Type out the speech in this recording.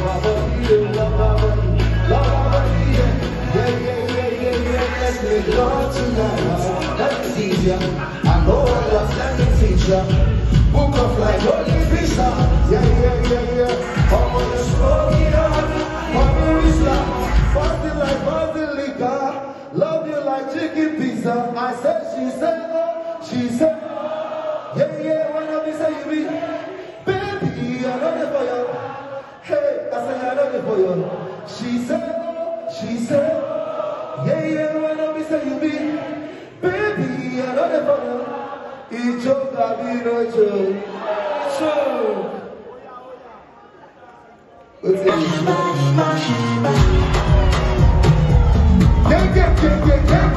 Let's make love tonight. That's easier. I know I love standing feature. Book up like holy pizza. Yeah. I'm gonna smoke it up. Margarita. Party like basilica. Love you like chicken pizza. I said, she said, oh, she said, yeah. Wanna be say you be, baby, I love it for you. Hey, I said I love it for you. She said, oh, she said, yeah, wanna be say you be, baby, I love it for you. It's your baby, no joke. So, what's it? Yeah.